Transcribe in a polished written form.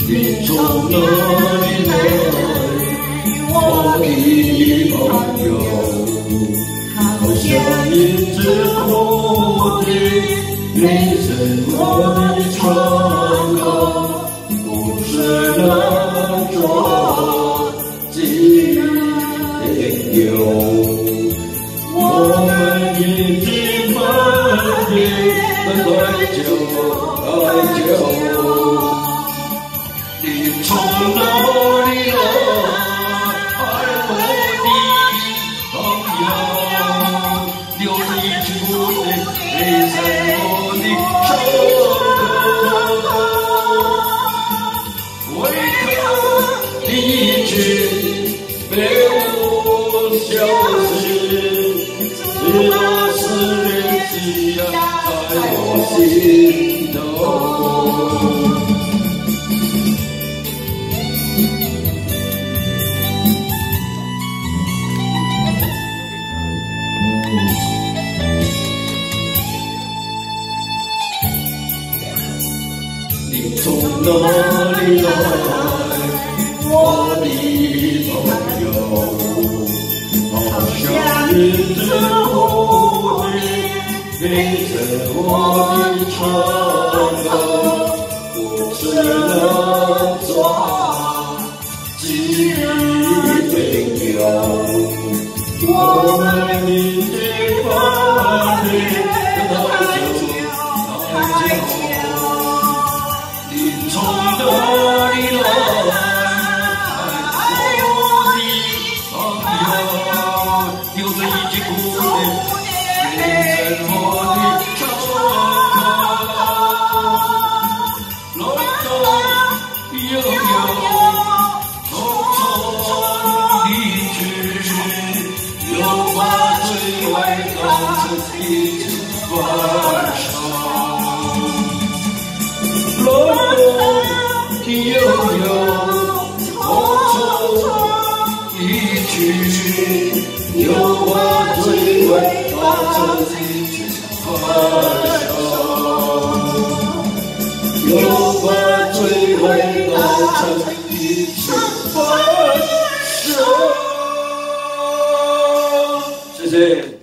你从哪里来，我的朋友？好像一只蝴蝶，飞进我的窗口，不是那种寂寥。我们已经分别太久。你从哪里来，我的朋友？留着一只蝴蝶飞在我的窗口，为何你一直被我消失？是那思念积压在我心头。你从哪里来，我的朋友？好像一只蝴蝶飞在我的窗口，不是那种寂寥。我们已经分别太久。你从哪里来，我的朋友？留着一只蝴蝶飞在我的窗口，来来悠悠，匆匆离去，又把最爱当成一只晚上。悠悠，匆匆离去，又把最爱当成一只晚上，又把最爱当成一只晚上。谢谢。